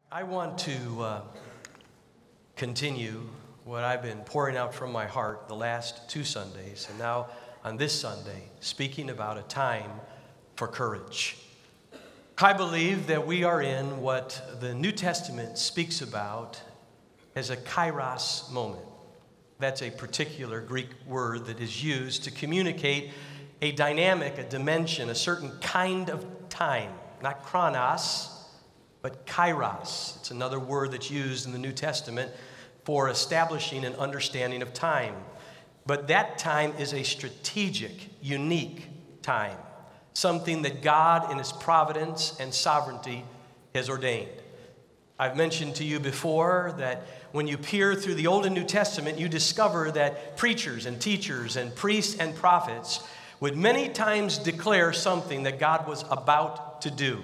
I want to continue what I've been pouring out from my heart the last 2 Sundays, and now on this Sunday, speaking about a time for courage. I believe that we are in what the New Testament speaks about as a kairos moment. That's a particular Greek word that is used to communicate a dynamic, a dimension, a certain kind of time. Not chronos, but kairos. It's another word that's used in the New Testament for establishing an understanding of time. But that time is a strategic, unique time. Something that God in His providence and sovereignty has ordained. I've mentioned to you before that when you peer through the Old and New Testament, you discover that preachers and teachers and priests and prophets would many times declare something that God was about to do.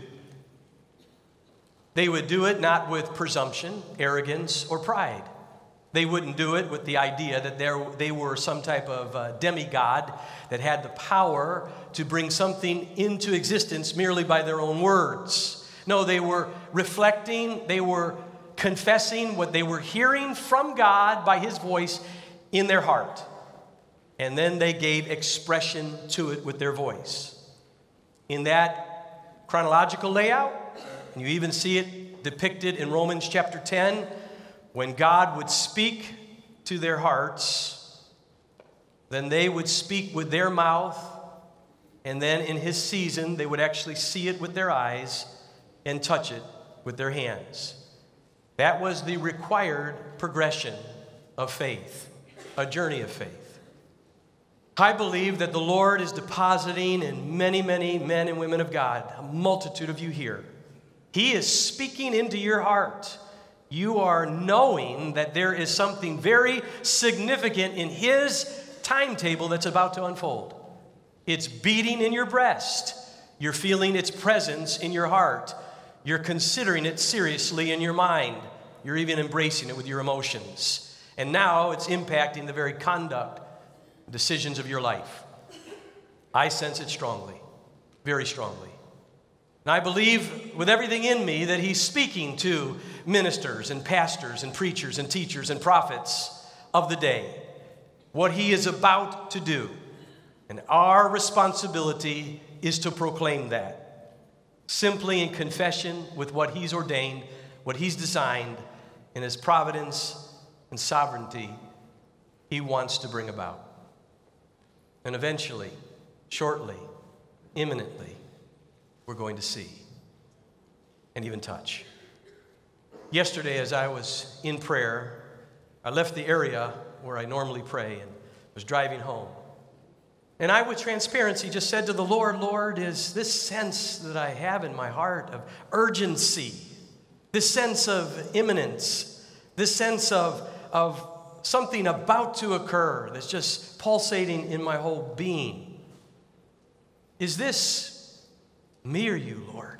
They would do it not with presumption, arrogance, or pride. They wouldn't do it with the idea that they were some type of demigod that had the power to bring something into existence merely by their own words. No, they were reflecting, they were confessing what they were hearing from God by His voice in their heart. And then they gave expression to it with their voice. In that chronological layout, and you even see it depicted in Romans chapter 10, when God would speak to their hearts, then they would speak with their mouth, and then in His season, they would actually see it with their eyes and touch it with their hands. That was the required progression of faith, a journey of faith. I believe that the Lord is depositing in many, many men and women of God, a multitude of you here. He is speaking into your heart. You are knowing that there is something very significant in His timetable that's about to unfold. It's beating in your breast. You're feeling its presence in your heart. You're considering it seriously in your mind. You're even embracing it with your emotions. And now it's impacting the very conduct, decisions of your life. I sense it strongly, very strongly. And I believe with everything in me that He's speaking to ministers and pastors and preachers and teachers and prophets of the day, what He is about to do. And our responsibility is to proclaim that, simply in confession with what He's ordained, what He's designed, in His providence and sovereignty He wants to bring about. And eventually, shortly, imminently, we're going to see and even touch. Yesterday, as I was in prayer, I left the area where I normally pray and was driving home. And I, with transparency, just said to the Lord, Lord, is this sense that I have in my heart of urgency, this sense of imminence, this sense of something about to occur that's just pulsating in my whole being. Is this me or you, Lord?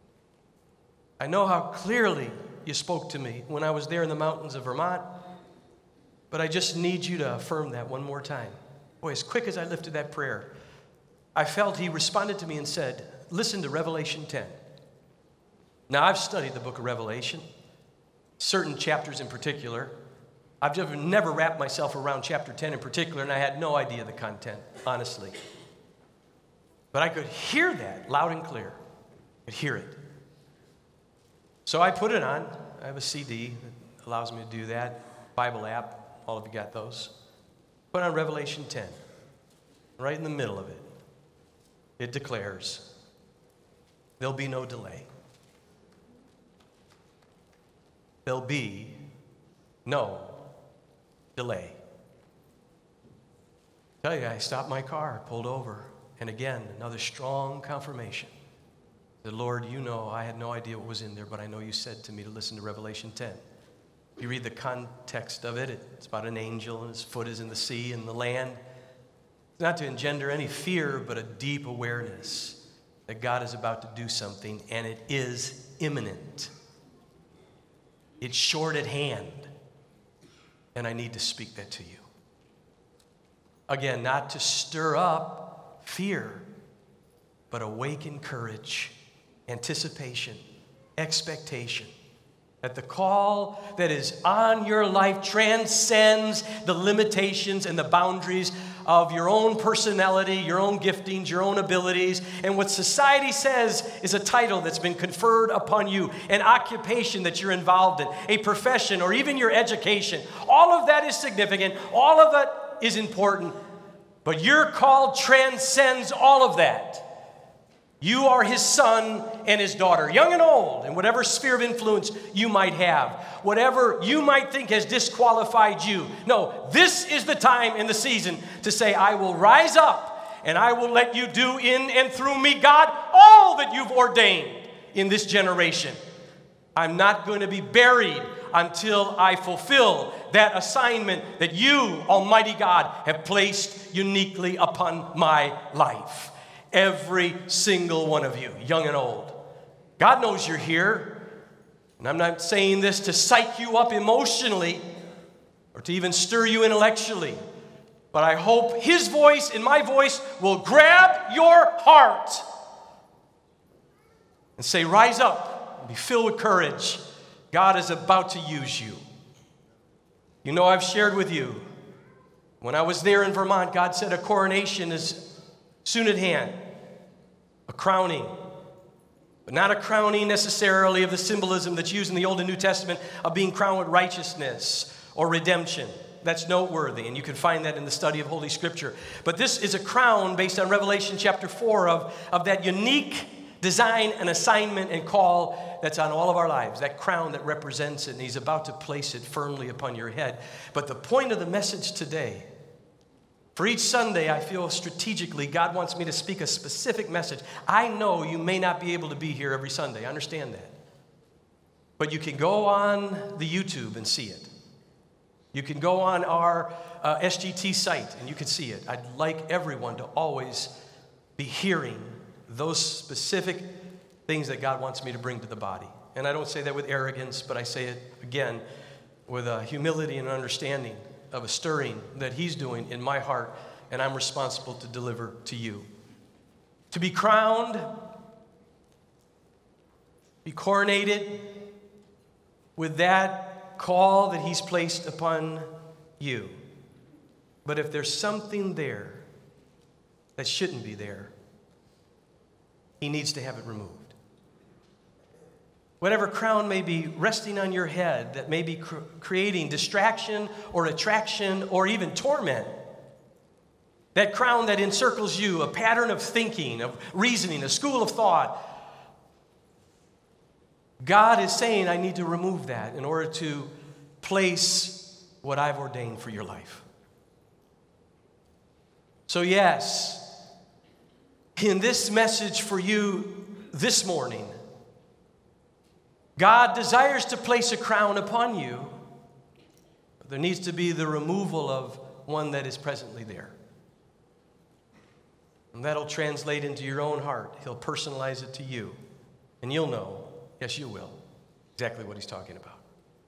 I know how clearly you spoke to me when I was there in the mountains of Vermont, but I just need you to affirm that one more time. Boy, as quick as I lifted that prayer, I felt He responded to me and said, listen to Revelation 10. Now, I've studied the book of Revelation, certain chapters in particular. I've just never wrapped myself around chapter 10 in particular, and I had no idea the content, honestly. But I could hear that loud and clear. I could hear it. So I put it on. I have a CD that allows me to do that. Bible app. All of you got those. Put on Revelation 10. Right in the middle of it, it declares, there'll be no delay. There'll be no delay. I tell you, I stopped my car, pulled over, and again, another strong confirmation. The Lord, you know, I had no idea what was in there, but I know you said to me to listen to Revelation 10. You read the context of it, it's about an angel, and his foot is in the sea and the land. It's not to engender any fear, but a deep awareness that God is about to do something, and it is imminent. It's short at hand, and I need to speak that to you. Again, not to stir up fear, but awaken courage, anticipation, expectation, that the call that is on your life transcends the limitations and the boundaries of your own personality, your own giftings, your own abilities, and what society says is a title that's been conferred upon you, an occupation that you're involved in, a profession, or even your education. All of that is significant. All of it is important. But your call transcends all of that. You are his son and his daughter, young and old, in whatever sphere of influence you might have, whatever you might think has disqualified you. No, this is the time and the season to say, I will rise up and I will let you do in and through me, God, all that you've ordained in this generation. I'm not going to be buried until I fulfill that assignment that you, Almighty God, have placed uniquely upon my life. Every single one of you, young and old. God knows you're here. And I'm not saying this to psych you up emotionally or to even stir you intellectually. But I hope his voice and my voice will grab your heart and say, rise up and be filled with courage. God is about to use you. You know, I've shared with you, when I was there in Vermont, God said a coronation is soon at hand. A crowning, but not a crowning necessarily of the symbolism that's used in the Old and New Testament of being crowned with righteousness or redemption. That's noteworthy, and you can find that in the study of Holy Scripture. But this is a crown based on Revelation chapter 4 of that unique design and assignment and call that's on all of our lives, that crown that represents it, and he's about to place it firmly upon your head. But the point of the message today, for each Sunday, I feel strategically God wants me to speak a specific message. I know you may not be able to be here every Sunday. I understand that. But you can go on the YouTube and see it. You can go on our SGT site and you can see it. I'd like everyone to always be hearing those specific things that God wants me to bring to the body. And I don't say that with arrogance, but I say it, again, with humility and understanding of a stirring that he's doing in my heart, and I'm responsible to deliver to you. To be crowned, be coronated with that call that he's placed upon you. But if there's something there that shouldn't be there, he needs to have it removed. Whatever crown may be resting on your head that may be creating distraction or attraction or even torment, that crown that encircles you, a pattern of thinking, of reasoning, a school of thought, God is saying, I need to remove that in order to place what I've ordained for your life. So yes, in this message for you this morning, God desires to place a crown upon you, but there needs to be the removal of one that is presently there. And that'll translate into your own heart. He'll personalize it to you. And you'll know, yes, you will, exactly what he's talking about.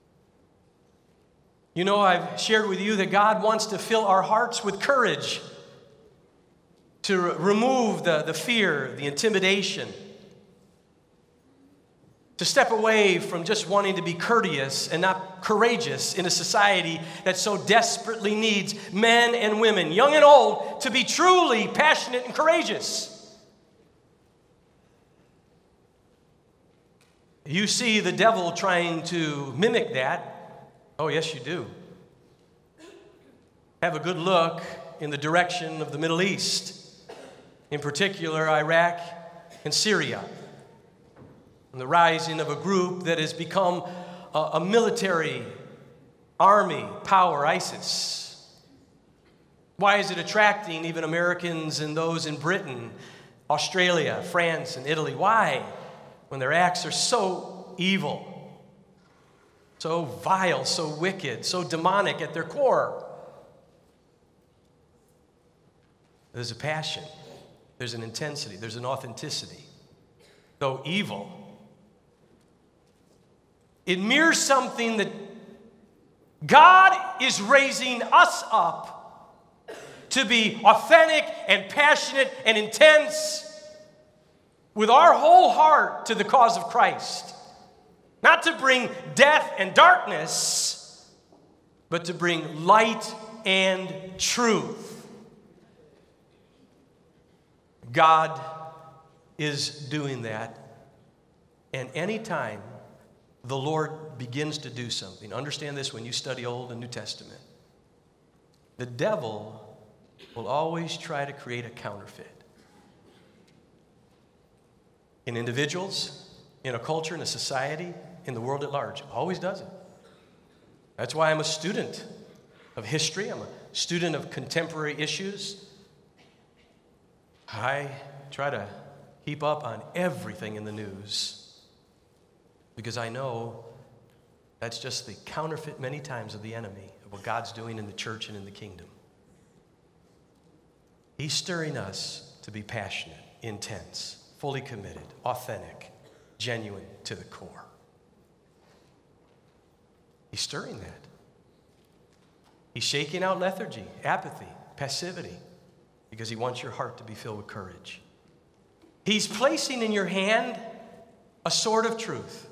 You know, I've shared with you that God wants to fill our hearts with courage to remove the fear, the intimidation, to step away from just wanting to be courteous and not courageous in a society that so desperately needs men and women, young and old, to be truly passionate and courageous. You see the devil trying to mimic that. Oh, yes, you do. Have a good look in the direction of the Middle East, in particular Iraq and Syria. And the rising of a group that has become a military army power, ISIS. Why is it attracting even Americans and those in Britain, Australia, France, and Italy? Why? When their acts are so evil, so vile, so wicked, so demonic at their core. There's a passion, there's an intensity, there's an authenticity. Though evil, it mirrors something that God is raising us up to be authentic and passionate and intense with our whole heart to the cause of Christ. Not to bring death and darkness, but to bring light and truth. God is doing that. And anytime the Lord begins to do something, understand this when you study Old and New Testament, the devil will always try to create a counterfeit. In individuals, in a culture, in a society, in the world at large. Always does it. That's why I'm a student of history. I'm a student of contemporary issues. I try to keep up on everything in the news because I know that's just the counterfeit many times of the enemy of what God's doing in the church and in the kingdom. He's stirring us to be passionate, intense, fully committed, authentic, genuine to the core. He's stirring that. He's shaking out lethargy, apathy, passivity, because he wants your heart to be filled with courage. He's placing in your hand a sword of truth.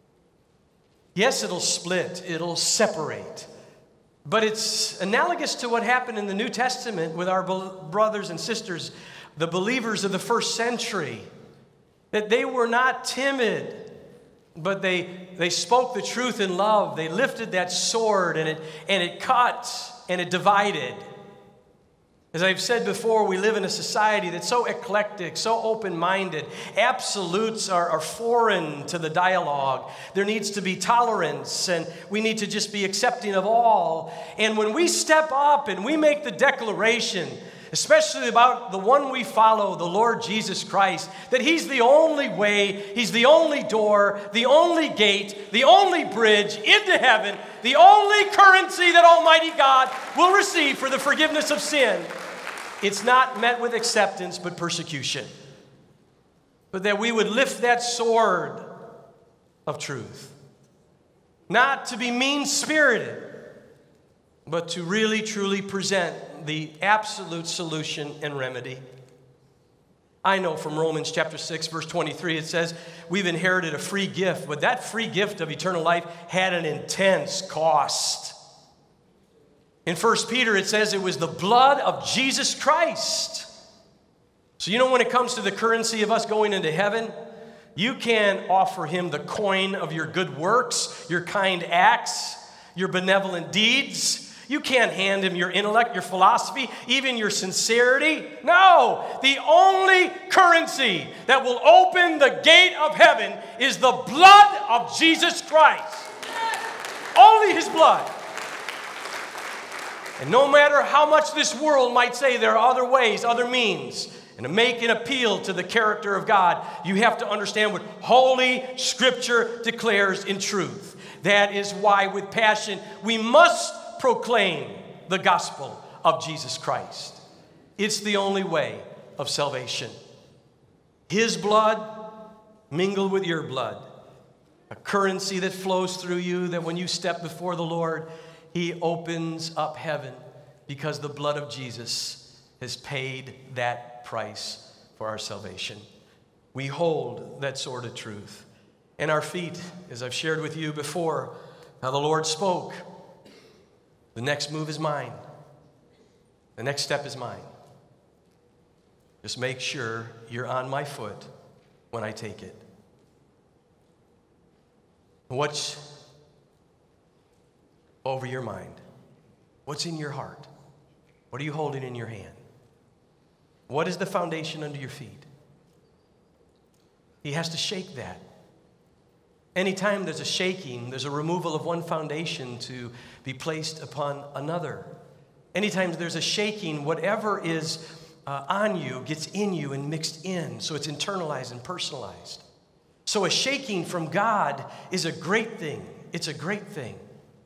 Yes, it'll split, it'll separate, but it's analogous to what happened in the New Testament with our brothers and sisters, the believers of the first century, that they were not timid, but they spoke the truth in love. They lifted that sword, and it cut, and it divided. As I've said before, we live in a society that's so eclectic, so open-minded. Absolutes are foreign to the dialogue. There needs to be tolerance, and we need to just be accepting of all. And when we step up and we make the declaration, especially about the one we follow, the Lord Jesus Christ, that He's the only way, He's the only door, the only gate, the only bridge into heaven, the only currency that Almighty God will receive for the forgiveness of sin. It's not met with acceptance, but persecution. But that we would lift that sword of truth. Not to be mean-spirited, but to really, truly present the absolute solution and remedy. I know from Romans chapter 6, verse 23, it says, we've inherited a free gift, but that free gift of eternal life had an intense cost. In 1 Peter, it says it was the blood of Jesus Christ. So you know when it comes to the currency of us going into heaven, you can offer Him the coin of your good works, your kind acts, your benevolent deeds. You can't hand Him your intellect, your philosophy, even your sincerity. No, the only currency that will open the gate of heaven is the blood of Jesus Christ. Only His blood. And no matter how much this world might say there are other ways, other means, and to make an appeal to the character of God, you have to understand what Holy Scripture declares in truth. That is why with passion we must proclaim the gospel of Jesus Christ. It's the only way of salvation. His blood mingled with your blood. A currency that flows through you that when you step before the Lord, He opens up heaven because the blood of Jesus has paid that price for our salvation. We hold that sword of truth. And our feet, as I've shared with you before, how the Lord spoke. The next move is mine. The next step is mine. Just make sure you're on my foot when I take it. What's over your mind? What's in your heart? What are you holding in your hand? What is the foundation under your feet? He has to shake that. Anytime there's a shaking, there's a removal of one foundation to be placed upon another. Anytime there's a shaking, whatever is on you gets in you and mixed in, so it's internalized and personalized. So a shaking from God is a great thing. It's a great thing.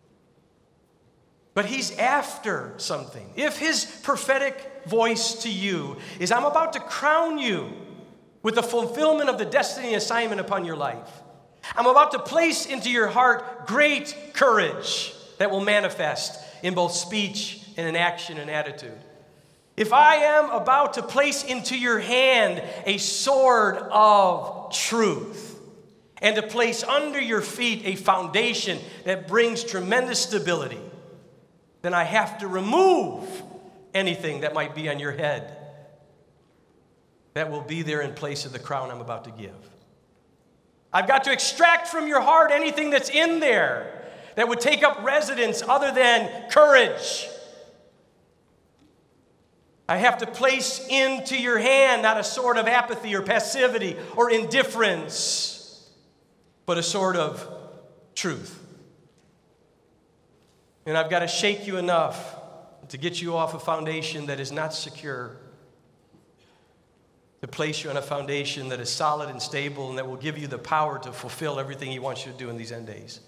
But He's after something. If His prophetic voice to you is, I'm about to crown you with the fulfillment of the destiny and assignment upon your life. I'm about to place into your heart great courage that will manifest in both speech and in action and attitude. If I am about to place into your hand a sword of truth, and to place under your feet a foundation that brings tremendous stability, then I have to remove anything that might be on your head that will be there in place of the crown I'm about to give. I've got to extract from your heart anything that's in there that would take up residence other than courage. I have to place into your hand not a sort of apathy or passivity or indifference, but a sort of truth. And I've got to shake you enough to get you off a foundation that is not secure, to place you on a foundation that is solid and stable and that will give you the power to fulfill everything He wants you to do in these end days.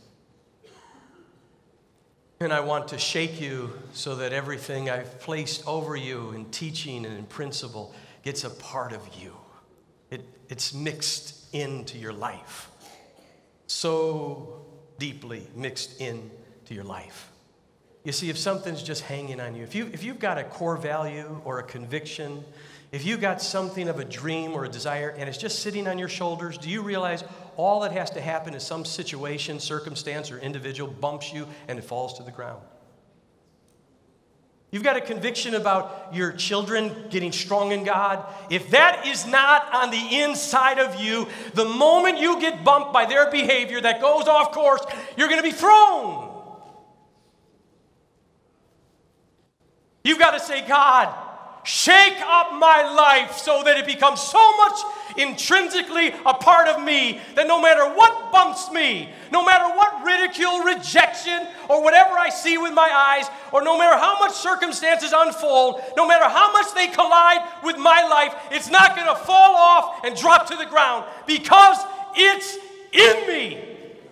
And I want to shake you so that everything I've placed over you in teaching and in principle gets a part of you. It's mixed into your life. So deeply mixed into your life. You see, if something's just hanging on you, if you've got a core value or a conviction, if you've got something of a dream or a desire and it's just sitting on your shoulders, do you realize all that has to happen is some situation, circumstance, or individual bumps you and it falls to the ground? You've got a conviction about your children getting strong in God. If that is not on the inside of you, the moment you get bumped by their behavior that goes off course, you're going to be thrown. You've got to say, God, shake up my life so that it becomes so much intrinsically a part of me that no matter what bumps me, no matter what ridicule, rejection, or whatever I see with my eyes, or no matter how much circumstances unfold, no matter how much they collide with my life, it's not going to fall off and drop to the ground because it's in me.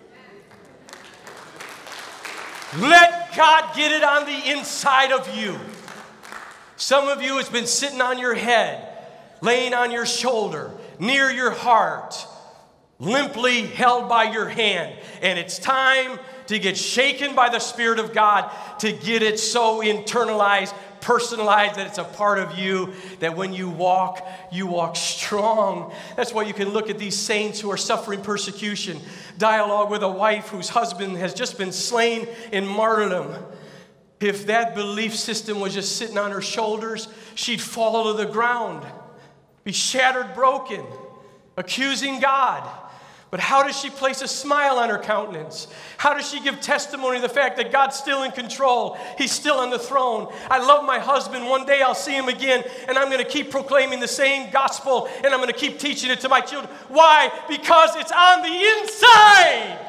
Let God get it on the inside of you. Some of you, it's been sitting on your head, laying on your shoulder, near your heart, limply held by your hand. And it's time to get shaken by the Spirit of God to get it so internalized, personalized, that it's a part of you, that when you walk strong. That's why you can look at these saints who are suffering persecution. Dialogue with a wife whose husband has just been slain in martyrdom. If that belief system was just sitting on her shoulders, she'd fall to the ground, be shattered, broken, accusing God. But how does she place a smile on her countenance? How does she give testimony of the fact that God's still in control? He's still on the throne. I love my husband. One day I'll see him again, and I'm going to keep proclaiming the same gospel, and I'm going to keep teaching it to my children. Why? Because it's on the inside.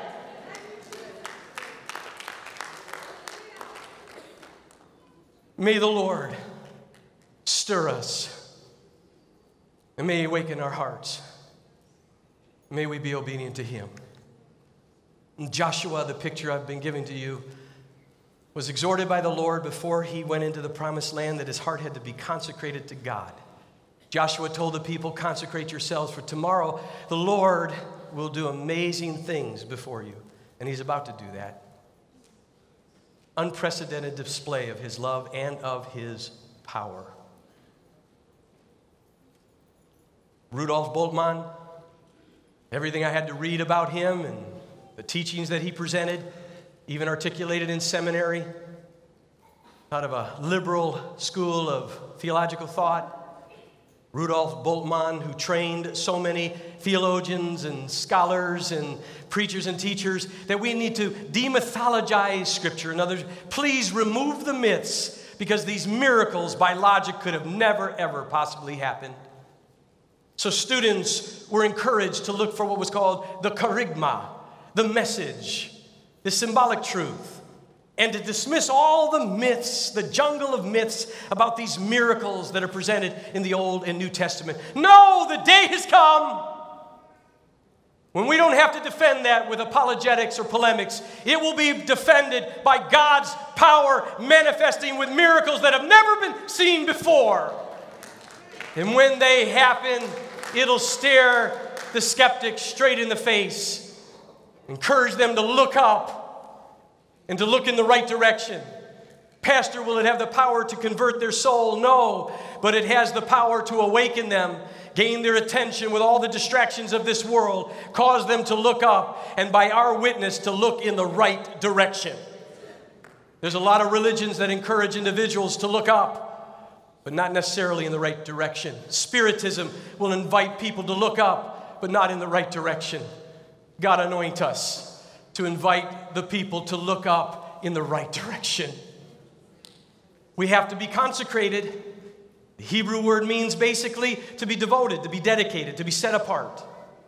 May the Lord stir us, and may He awaken our hearts. May we be obedient to Him. And Joshua, the picture I've been giving to you, was exhorted by the Lord before he went into the promised land that his heart had to be consecrated to God. Joshua told the people, consecrate yourselves, for tomorrow the Lord will do amazing things before you. And He's about to do that. Unprecedented display of His love and of His power. Rudolf Bultmann, everything I had to read about him and the teachings that he presented, even articulated in seminary, out of a liberal school of theological thought. Rudolf Bultmann, who trained so many theologians and scholars and preachers and teachers, that we need to demythologize Scripture. In other words, please remove the myths, because these miracles by logic could have never, ever possibly happened. So students were encouraged to look for what was called the kerygma, the message, the symbolic truth, and to dismiss all the myths, the jungle of myths about these miracles that are presented in the Old and New Testament. No, the day has come when we don't have to defend that with apologetics or polemics. It will be defended by God's power manifesting with miracles that have never been seen before. And when they happen, it'll stare the skeptics straight in the face, encourage them to look up and to look in the right direction. Pastor, will it have the power to convert their soul? No, but it has the power to awaken them, gain their attention with all the distractions of this world, cause them to look up, and by our witness to look in the right direction. There's a lot of religions that encourage individuals to look up, but not necessarily in the right direction. Spiritism will invite people to look up, but not in the right direction. God anoint us to invite the people to look up in the right direction. We have to be consecrated. The Hebrew word means basically to be devoted, to be dedicated, to be set apart.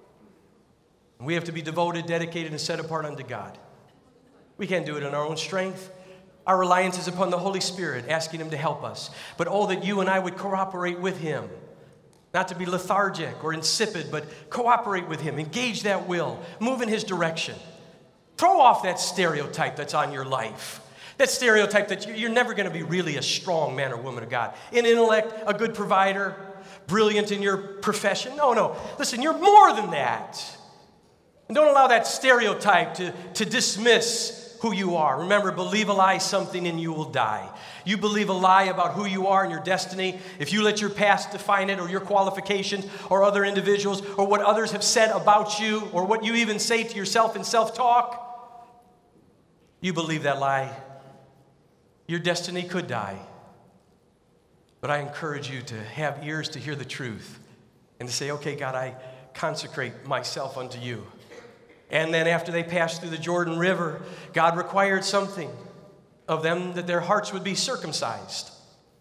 We have to be devoted, dedicated, and set apart unto God. We can't do it in our own strength. Our reliance is upon the Holy Spirit, asking Him to help us. But oh, that you and I would cooperate with Him. Not to be lethargic or insipid, but cooperate with Him. Engage that will. Move in His direction. Throw off that stereotype that's on your life. That stereotype that you're never going to be really a strong man or woman of God. In intellect, a good provider, brilliant in your profession. No. Listen, you're more than that. And don't allow that stereotype to dismiss who you are. Remember, believe a lie, something in you will die. You believe a lie about who you are and your destiny. If you let your past define it, or your qualifications, or other individuals, or what others have said about you, or what you even say to yourself in self-talk, you believe that lie. Your destiny could die. But I encourage you to have ears to hear the truth and to say, okay, God, I consecrate myself unto you. And then after they passed through the Jordan River, God required something of them, that their hearts would be circumcised.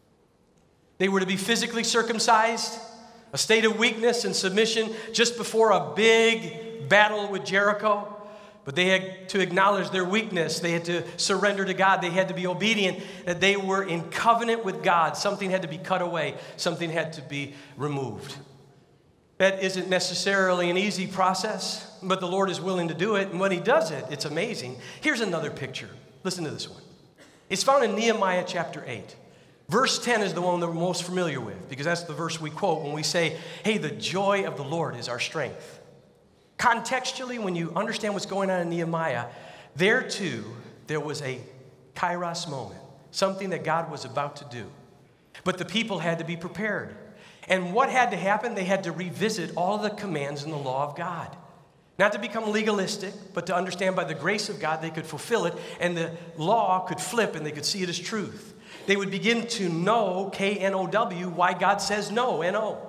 They were to be physically circumcised, a state of weakness and submission just before a big battle with Jericho. But they had to acknowledge their weakness. They had to surrender to God. They had to be obedient, that they were in covenant with God. Something had to be cut away. Something had to be removed. That isn't necessarily an easy process, but the Lord is willing to do it. And when He does it, it's amazing. Here's another picture. Listen to this one. It's found in Nehemiah chapter 8. Verse 10 is the one that we're most familiar with, because that's the verse we quote when we say, hey, the joy of the Lord is our strength. Contextually, when you understand what's going on in Nehemiah, there too, there was a kairos moment, something that God was about to do. But the people had to be prepared. And what had to happen? They had to revisit all the commands in the law of God. Not to become legalistic, but to understand by the grace of God they could fulfill it, and the law could flip and they could see it as truth. They would begin to know, K-N-O-W, why God says no, N-O.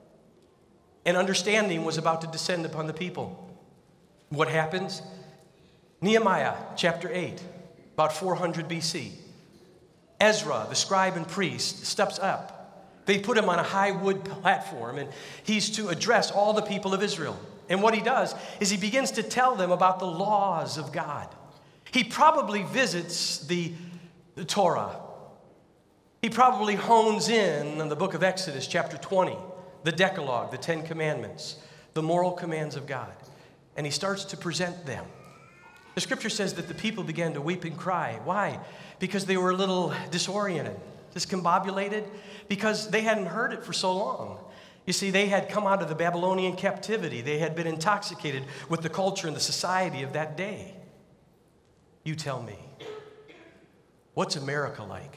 And understanding was about to descend upon the people. What happens? Nehemiah chapter 8, about 400 BC. Ezra, the scribe and priest, steps up. They put him on a high wood platform, and he's to address all the people of Israel. And what he does is he begins to tell them about the laws of God. He probably visits the Torah. He probably hones in on the book of Exodus chapter 20. The Decalogue, the 10 Commandments, the moral commands of God. And he starts to present them. The scripture says that the people began to weep and cry. Why? Because they were a little disoriented, discombobulated, because they hadn't heard it for so long. You see, they had come out of the Babylonian captivity. They had been intoxicated with the culture and the society of that day. You tell me, what's America like?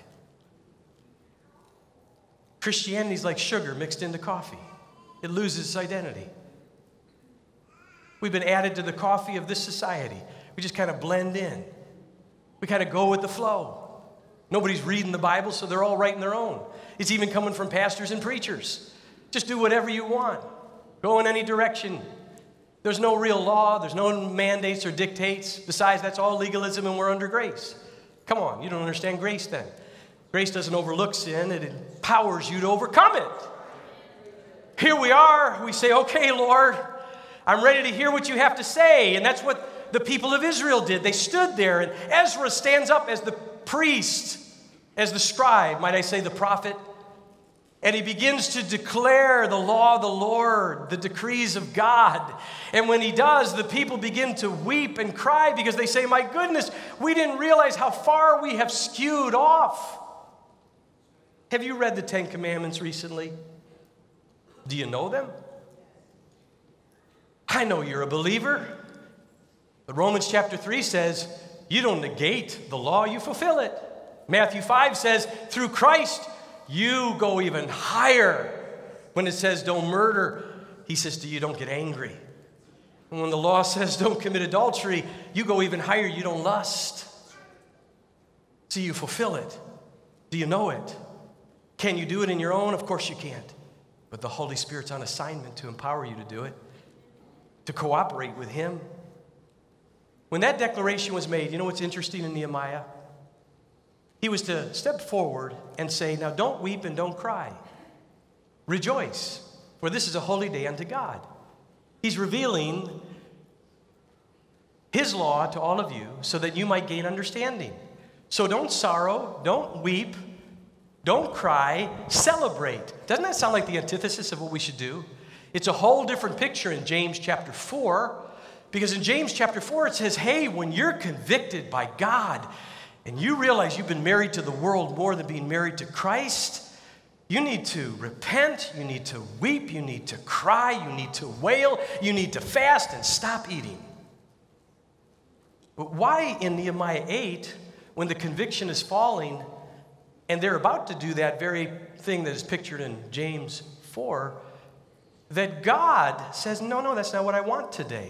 Christianity is like sugar mixed into coffee. It loses its identity. We've been added to the coffee of this society. We just kind of blend in. We kind of go with the flow. Nobody's reading the Bible, so they're all writing their own. It's even coming from pastors and preachers. Just do whatever you want. Go in any direction. There's no real law. There's no mandates or dictates. Besides, that's all legalism, and we're under grace. Come on, you don't understand grace then. Grace doesn't overlook sin. It empowers you to overcome it. Here we are. We say, okay, Lord, I'm ready to hear what you have to say. And that's what the people of Israel did. They stood there, and Ezra stands up as the priest, as the scribe, might I say the prophet, and he begins to declare the law of the Lord, the decrees of God. And when he does, the people begin to weep and cry because they say, my goodness, we didn't realize how far we have skewed off. Have you read the 10 Commandments recently? Do you know them? I know you're a believer. But Romans chapter 3 says, you don't negate the law, you fulfill it. Matthew 5 says, through Christ, you go even higher. When it says don't murder, he says to you, don't get angry. And when the law says don't commit adultery, you go even higher, you don't lust. So you fulfill it. Do you know it? Can you do it in your own? Of course you can't. But the Holy Spirit's on assignment to empower you to do it, to cooperate with him. When that declaration was made, you know what's interesting in Nehemiah? He was to step forward and say, now don't weep and don't cry. Rejoice, for this is a holy day unto God. He's revealing his law to all of you so that you might gain understanding. So don't sorrow, don't weep, don't cry, celebrate. Doesn't that sound like the antithesis of what we should do? It's a whole different picture in James chapter 4, because in James chapter 4 it says, hey, when you're convicted by God and you realize you've been married to the world more than being married to Christ, you need to repent, you need to weep, you need to cry, you need to wail, you need to fast and stop eating. But why in Nehemiah 8, when the conviction is falling, and they're about to do that very thing that is pictured in James 4, that God says, no, that's not what I want today.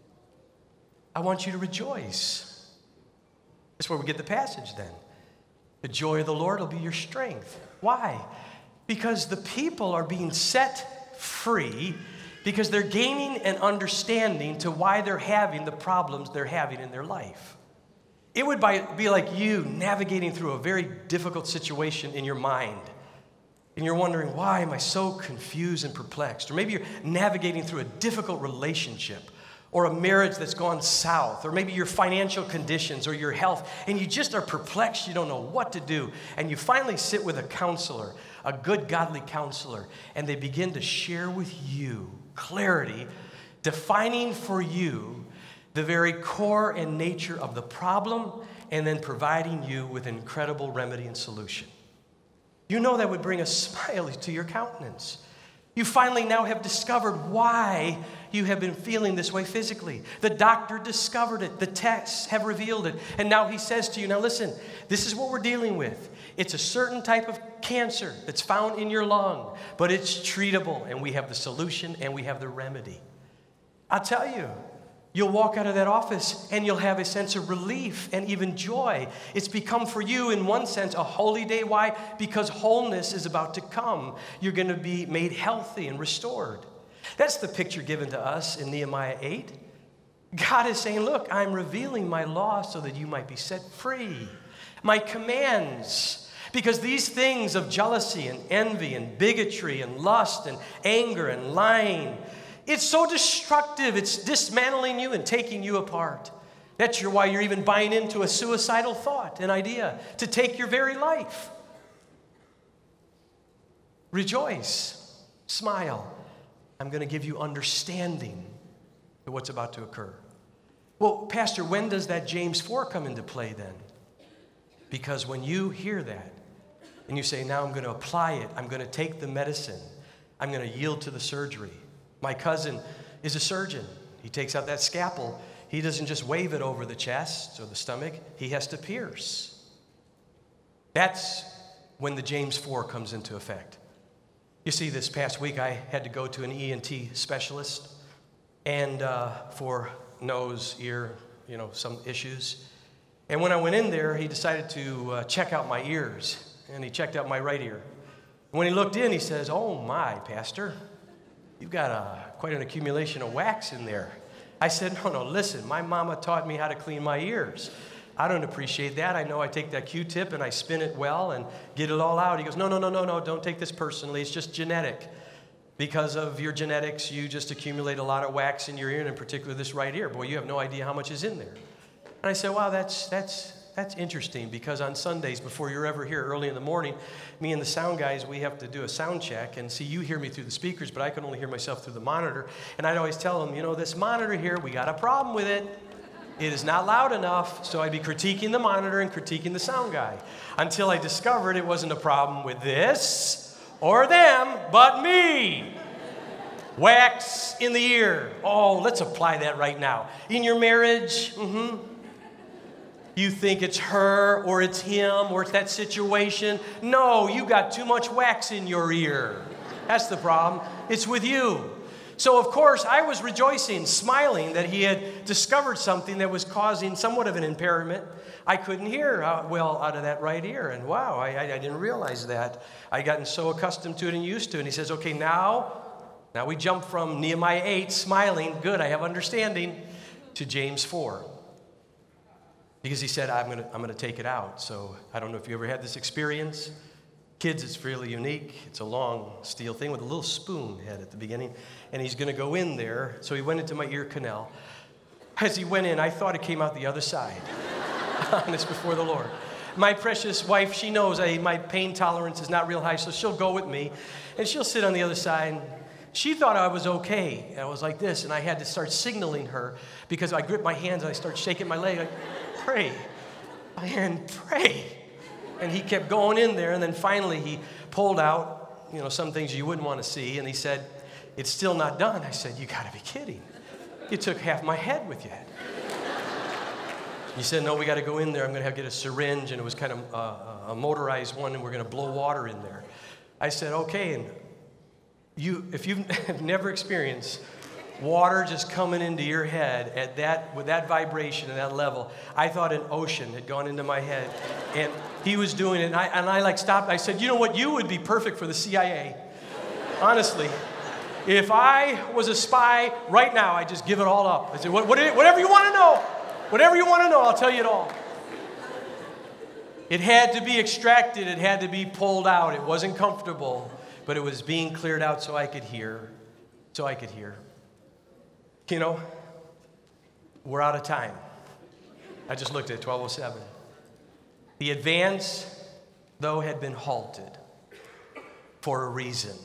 I want you to rejoice. That's where we get the passage then. The joy of the Lord will be your strength. Why? Because the people are being set free because they're gaining an understanding to why they're having the problems they're having in their life. It would be like you navigating through a very difficult situation in your mind. And you're wondering, why am I so confused and perplexed? Or maybe you're navigating through a difficult relationship or a marriage that's gone south, or maybe your financial conditions or your health, and you just are perplexed, you don't know what to do, and you finally sit with a counselor, a good godly counselor, and they begin to share with you clarity, defining for you the very core and nature of the problem, and then providing you with incredible remedy and solution. You know that would bring a smile to your countenance. You finally now have discovered why you have been feeling this way physically. The doctor discovered it. The tests have revealed it. And now he says to you, now listen, this is what we're dealing with. It's a certain type of cancer that's found in your lung, but it's treatable, and we have the solution and we have the remedy. I'll tell you, you'll walk out of that office and you'll have a sense of relief and even joy. It's become for you, in one sense, a holy day. Why? Because wholeness is about to come. You're going to be made healthy and restored. That's the picture given to us in Nehemiah 8. God is saying, look, I'm revealing my law so that you might be set free. My commands. Because these things of jealousy and envy and bigotry and lust and anger and lying, it's so destructive. It's dismantling you and taking you apart. That's why you're even buying into a suicidal thought, an idea to take your very life. Rejoice. Smile. I'm going to give you understanding to what's about to occur. Well, Pastor, when does that James 4 come into play then? Because when you hear that and you say, now I'm going to apply it, I'm going to take the medicine, I'm going to yield to the surgery. My cousin is a surgeon. He takes out that scalpel. He doesn't just wave it over the chest or the stomach. He has to pierce. That's when the James 4 comes into effect. You see, this past week I had to go to an ENT specialist and for nose, ear, some issues. And when I went in there, he decided to check out my ears, and he checked out my right ear. When he looked in, he says, oh my, Pastor, you've got quite an accumulation of wax in there. I said, no, listen, my mama taught me how to clean my ears. I don't appreciate that. I know I take that Q-tip and I spin it well and get it all out. He goes, no, don't take this personally. It's just genetic. Because of your genetics, you just accumulate a lot of wax in your ear, and in particular this right ear. Boy, you have no idea how much is in there. And I said, wow, that's interesting, because on Sundays, before you're ever here early in the morning, me and the sound guys, we have to do a sound check. And see, you hear me through the speakers, but I can only hear myself through the monitor. And I'd always tell them, this monitor here, we got a problem with it. It is not loud enough. So I'd be critiquing the monitor and critiquing the sound guy until I discovered it wasn't a problem with this or them, but me. Wax in the ear. Oh, let's apply that right now. In your marriage, You think it's her or it's him or it's that situation. No, you got too much wax in your ear. That's the problem. It's with you. So, of course, I was rejoicing, smiling that he had discovered something that was causing somewhat of an impairment. I couldn't hear well out of that right ear. And wow, I didn't realize that. I'd gotten so accustomed to it and used to it. And he says, okay, now we jump from Nehemiah 8, smiling, good, I have understanding, to James 4. Because he said, I'm going to take it out. So I don't know if you ever had this experience. Kids, it's really unique. It's a long steel thing with a little spoon head at the beginning. And he's going to go in there. So he went into my ear canal. As he went in, I thought it came out the other side. Honest before the Lord. My precious wife, she knows my pain tolerance is not real high, so she'll go with me. And she'll sit on the other side. And she thought I was okay. And I was like this. And I had to start signaling her because I gripped my hands and I started shaking my leg. Like, pray. And pray. And he kept going in there, and then finally he pulled out, some things you wouldn't want to see, and he said, it's still not done. I said, you got to be kidding. You took half my head with you. He said, no, we got to go in there. I'm going to get a syringe, and it was kind of a motorized one, and we're going to blow water in there. I said, okay, and if you've never experienced water just coming into your head with that vibration and that level, I thought an ocean had gone into my head. And he was doing it, and I stopped. I said, you know what? You would be perfect for the CIA. Honestly. If I was a spy right now, I'd just give it all up. I said, whatever you want to know. Whatever you want to know, I'll tell you it all. It had to be extracted. It had to be pulled out. It wasn't comfortable, but it was being cleared out so I could hear. We're out of time. I just looked at 12:07. The advance, though, had been halted for a reason.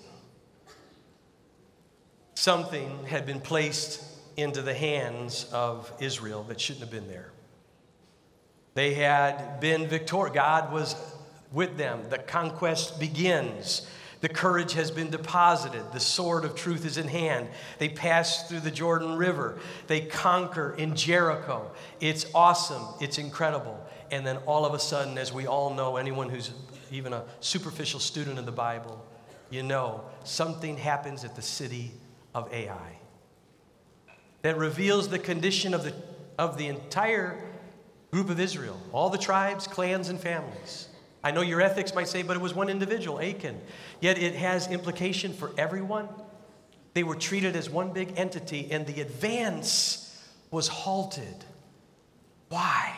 Something had been placed into the hands of Israel that shouldn't have been there. They had been victorious. God was with them. The conquest begins. The courage has been deposited. The sword of truth is in hand. They pass through the Jordan River. They conquer in Jericho. It's awesome. It's incredible. And then all of a sudden, as we all know, anyone who's even a superficial student of the Bible, something happens at the city of Ai that reveals the condition of the entire group of Israel, all the tribes, clans, and families. I know your ethics might say, but it was one individual, Achan. Yet it has implication for everyone. They were treated as one big entity, and the advance was halted. Why?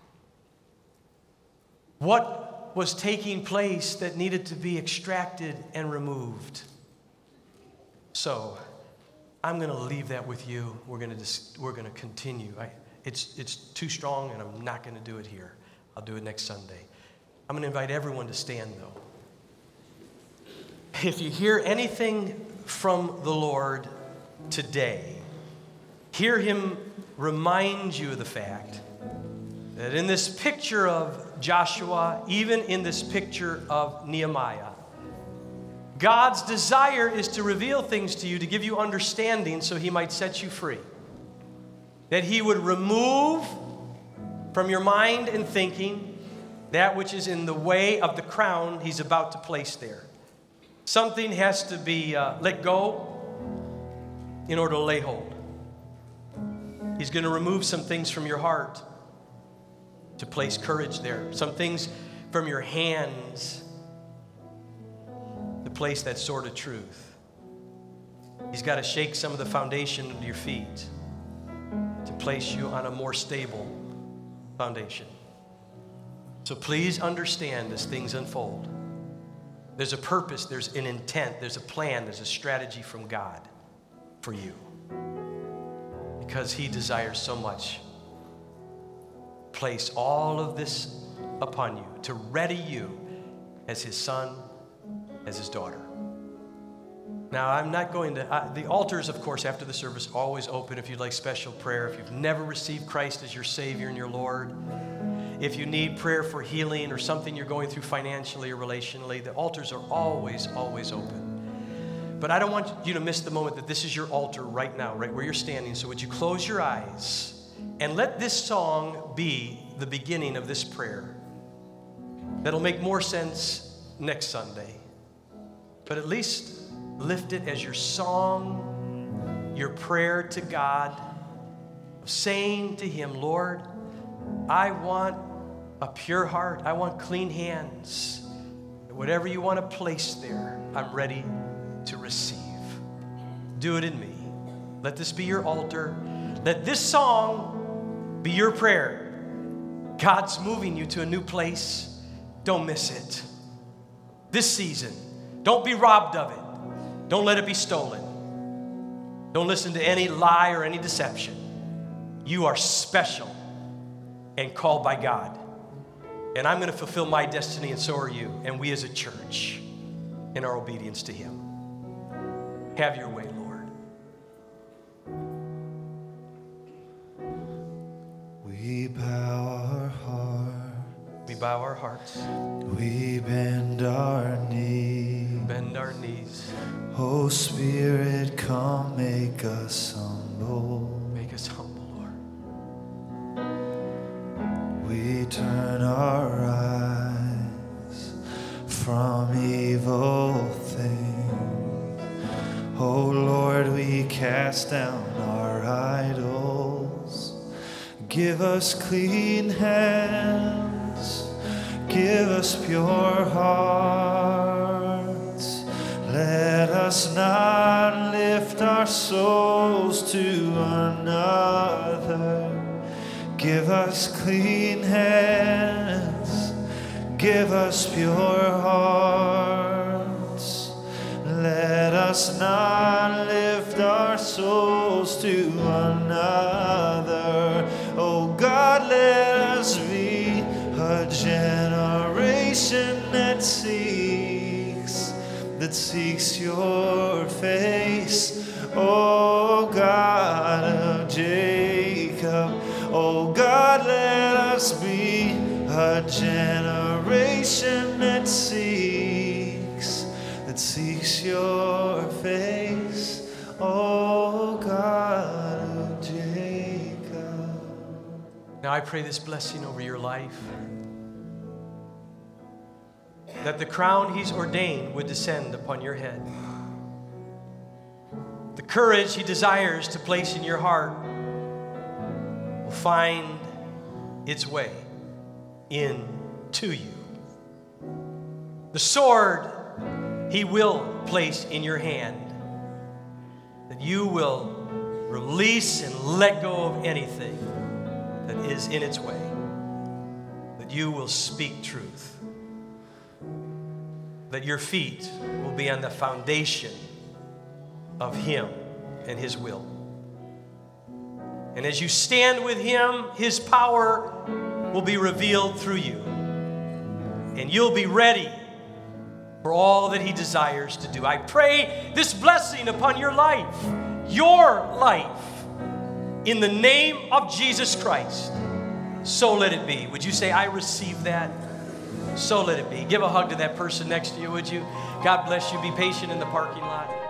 What was taking place that needed to be extracted and removed? So, I'm going to leave that with you. We're going to continue. It's too strong, and I'm not going to do it here. I'll do it next Sunday. I'm going to invite everyone to stand, though. If you hear anything from the Lord today, hear him remind you of the fact that in this picture of Joshua, even in this picture of Nehemiah, God's desire is to reveal things to you, to give you understanding so he might set you free. That he would remove from your mind and thinking that which is in the way of the crown he's about to place there. Something has to be let go in order to lay hold. He's going to remove some things from your heart to place courage there. Some things from your hands to place that sword of truth. He's got to shake some of the foundation under your feet to place you on a more stable foundation. So please understand as things unfold. There's a purpose, there's an intent, there's a plan, there's a strategy from God for you. Because he desires so much. Place all of this upon you to ready you as his son, as his daughter. Now, I'm not going to, the altars, of course, after the service, always open if you'd like special prayer. If you've never received Christ as your Savior and your Lord, if you need prayer for healing or something you're going through financially or relationally, the altars are always, always open. But I don't want you to miss the moment that this is your altar right now, right where you're standing. So would you close your eyes and let this song be the beginning of this prayer that'll make more sense next Sunday. But at least lift it as your song, your prayer to God, saying to Him, Lord, I want a pure heart. I want clean hands. Whatever you want to place there, I'm ready to receive. Do it in me. Let this be your altar. Let this song be your prayer. God's moving you to a new place. Don't miss it. This season, don't be robbed of it. Don't let it be stolen. Don't listen to any lie or any deception. You are special and called by God. And I'm going to fulfill my destiny, and so are you, and we as a church, in our obedience to Him. Have your way, Lord. We bow our heart. We bow our hearts. We bend our knees. Bend our knees. Oh, Spirit, come make us humble. Make us humble, Lord. We turn our eyes from evil things. Oh, Lord, we cast down our idols. Give us clean hands. Give us pure hearts. Let us not lift our souls to another. Give us clean hands. Give us pure hearts. Let us not lift our souls to another. Oh God, let us be a generation that seeks your face. Oh God of Jacob. Oh God, let us be a generation that seeks your face. Oh God of Jacob. Now I pray this blessing over your life, that the crown He's ordained would descend upon your head. The courage He desires to place in your heart will find its way into you. The sword He will place in your hand, that you will release and let go of anything that is in its way, that you will speak truth, that your feet will be on the foundation of Him and His will. And as you stand with Him, His power will be revealed through you. And you'll be ready for all that He desires to do. I pray this blessing upon your life, in the name of Jesus Christ. So let it be. Would you say, I receive that? So let it be. Give a hug to that person next to you, would you? God bless you. Be patient in the parking lot.